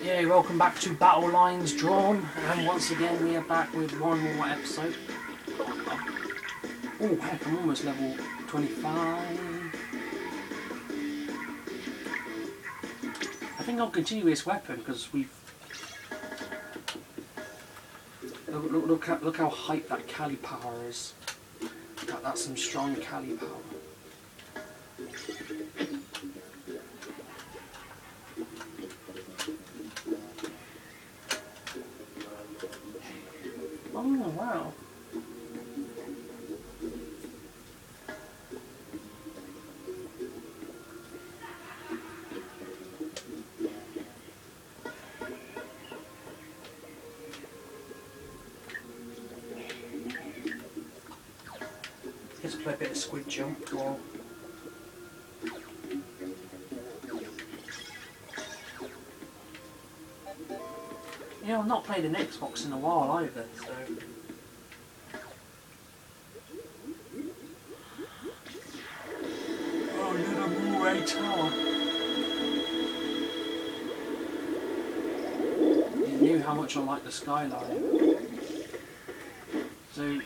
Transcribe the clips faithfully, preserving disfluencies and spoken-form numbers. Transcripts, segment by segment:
Yeah, welcome back to Battle Lines Drawn, and once again we are back with one more episode. Oh heck, I'm almost level twenty-five. I think I'll continue this weapon because we've... Look, look, look, at, look how hype that Callie Power is. That, that's some strong Callie Power. Oh, wow. Let's play a bit of squid jump or... You know, I've not played an Xbox in a while either, so... Oh, little Moray Tower. You knew how much I like the skyline. So...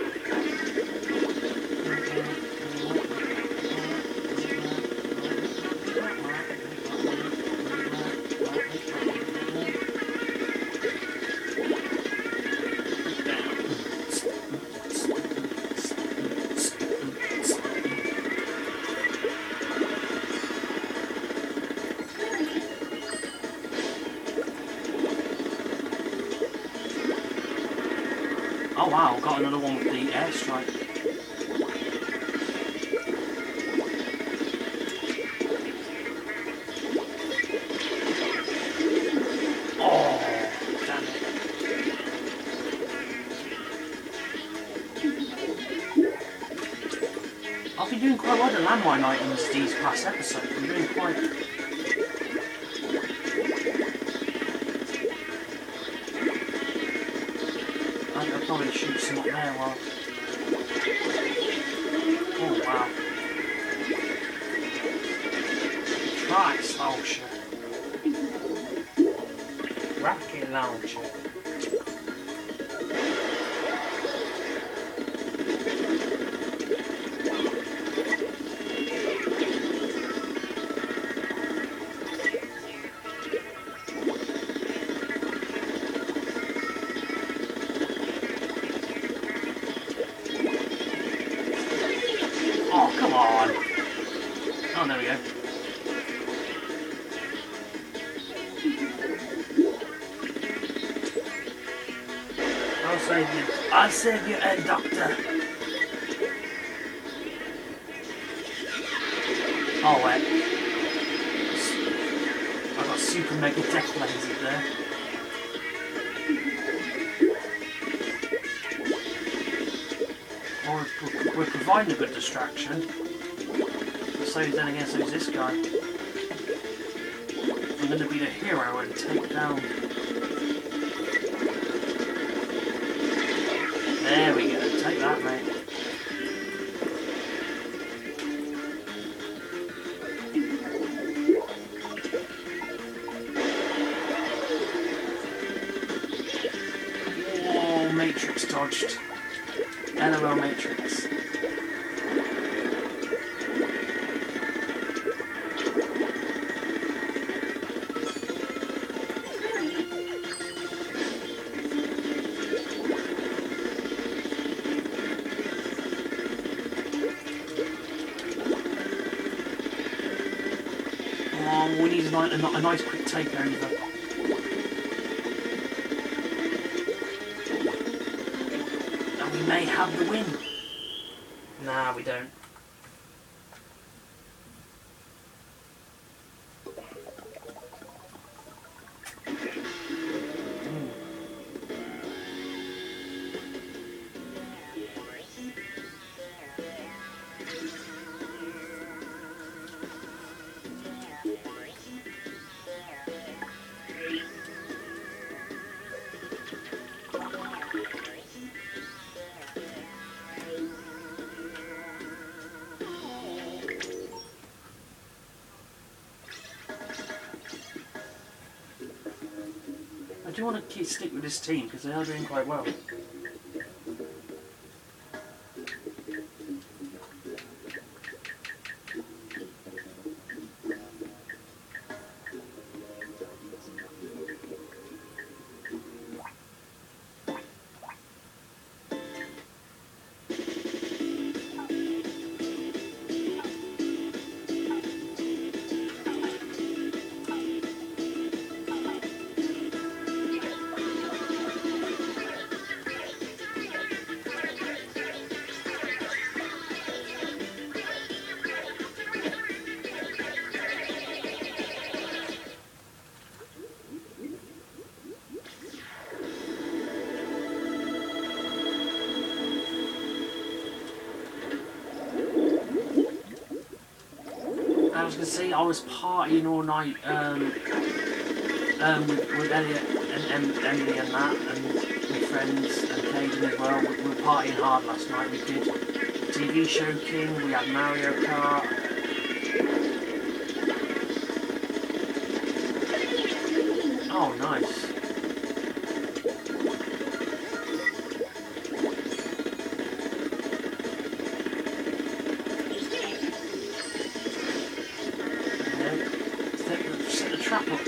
Oh wow, got another one with the airstrike. Oh, damn it. I've been doing quite well with landmine items these past episodes. I'm doing quite... I'll probably shoot some up there while... Oh wow. Christ launcher. Rocket launcher. Oh, come on! Oh, there we go. I'll save you. I'll save you, uh, Doctor. Oh, wait. I got super mega death laser there. We're, we're providing a good distraction. But so then again, so is this guy. I'm going to be the hero and take down. There we go. Take that, mate. Oh, Matrix dodged. L O L Matrix. Oh, we need a, a, a nice quick takeover. We may have the win. Nah, we don't. do want to keep stick with this team because they are doing quite well. I was going to say, I was partying all night um, um, with, with Elliot and em Emily and that, and with friends and Caden as well. We, we were partying hard last night. We did T V Show King, we had Mario Kart. Oh, nice. Set the trap up.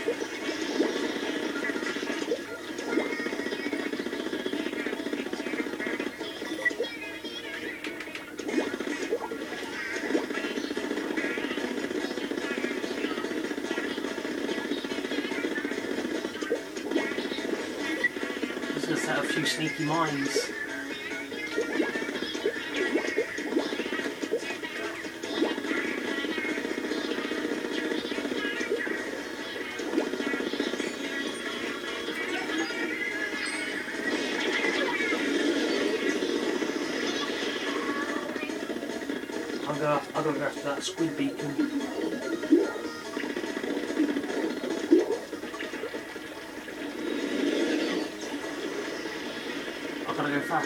Just gonna set a few sneaky mines. I'll go, I'll go after that squid beacon. I've got to go fast.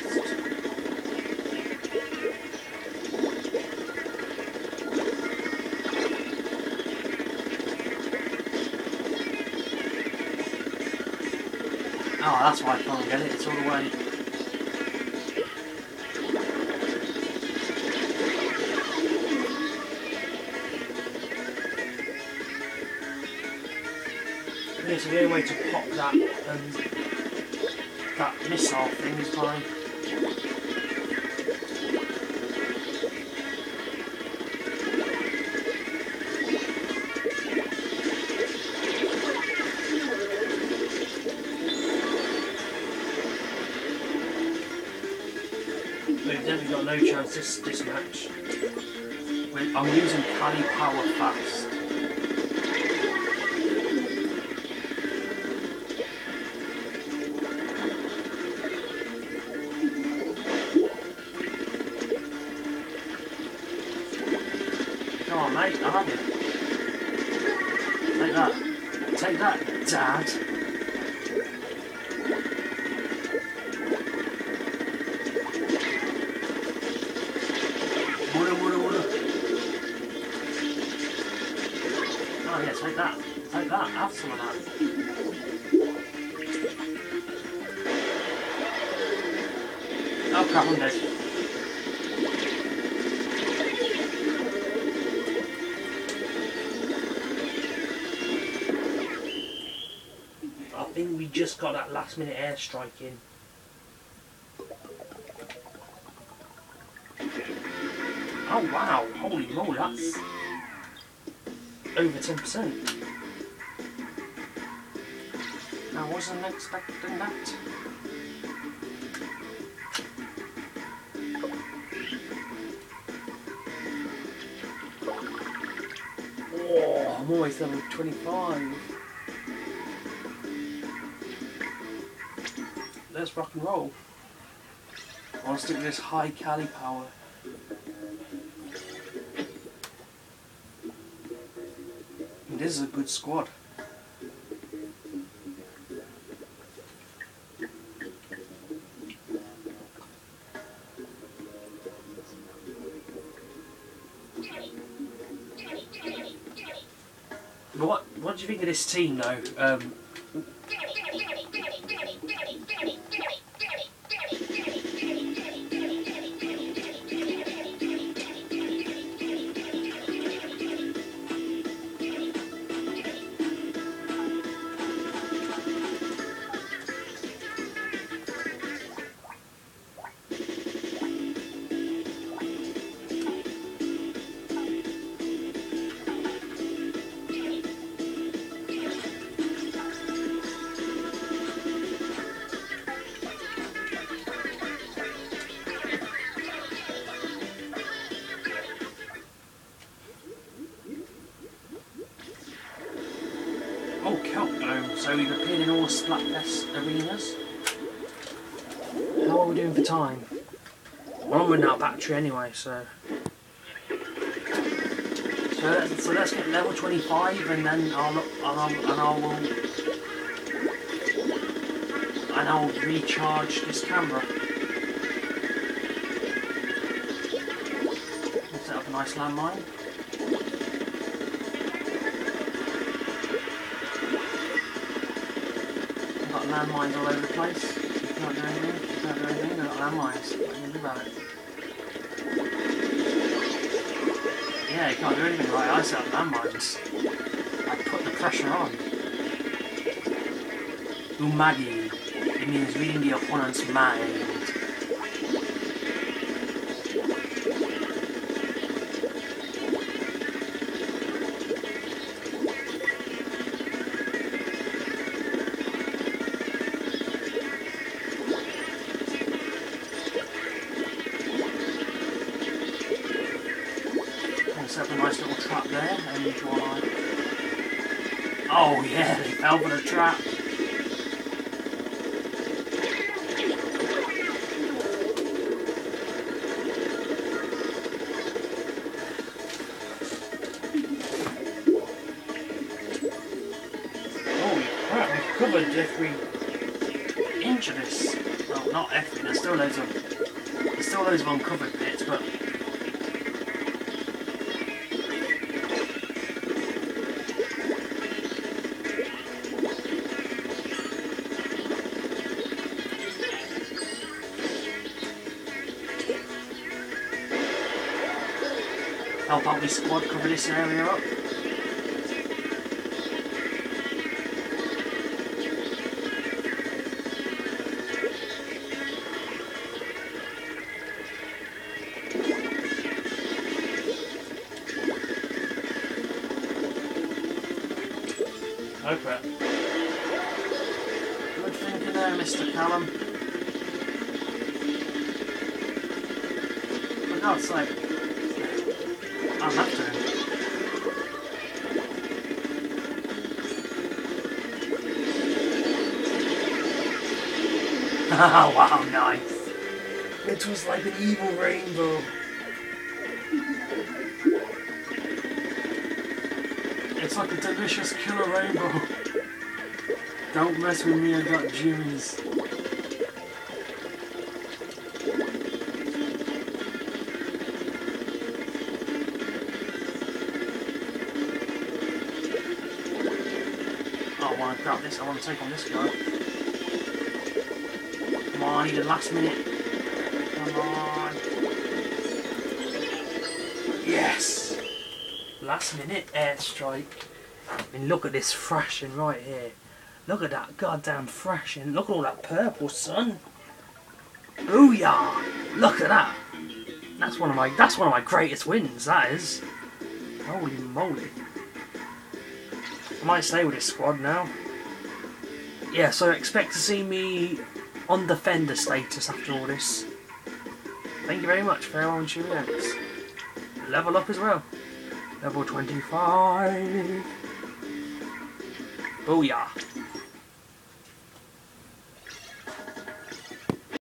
Oh, that's why I can't get it, it's all the way. Yeah, so the only way to pop that um, that missile thing is by we've definitely got no chance this this match. We're, I'm using Callie Power fast. Come on, mate, I love you. Take that. Take that, Dad. Woulda, woulda, woulda. Oh yeah, take that. Take that. Have some of that. Oh crap, I'm dead. I think we just got that last minute airstrike in. Oh wow, holy moly, that's over ten percent. I wasn't expecting that. Oh, I'm always level twenty-five. Let's rock and roll. I want to stick with this high Callie Power. And this is a good squad. What what do you think of this team though? Um, Oh, Kelp Dome. So we've appeared in all Splatfest arenas. How are we doing for time? Well, I'm running out of battery anyway, so... So let's, so let's get level twenty-five and then I'll look, and I'll, and I will... And I'll recharge this camera. We'll set up a nice landmine. We've got landmines all over the place. You can't do anything, you can't do anything, they've got landmines. What can you do about it? Yeah, you can't do anything right, I set up landmines. I put the pressure on. Umagi. It means reading the opponent's mind. Set up a nice little trap there, and while I... Oh yeah, they fell for the trap. Holy crap, we've covered every inch of this. Well, not every, there's still loads of... There's still loads of uncovered bits, but... Help out my squad cover this area up. Okay. Good thinking there, Mister Callum. For God's sake. I'll have to. Oh wow, nice. It was like an evil rainbow. It's like a delicious killer rainbow. Don't mess with me, I got jimmies. I want to grab this, I want to take on this guy. Come on, I need a last minute. Come on. Yes! Last minute airstrike. I mean, look at this thrashing right here. Look at that goddamn thrashing. Look at all that purple, son. Booyah! Look at that. That's one of my that's one of my greatest wins, that is. Holy moly. I might stay with this squad now. Yeah, so expect to see me on defender status after all this. Thank you very much for everyone tuning in. Level up as well. Level twenty-five. Booyah.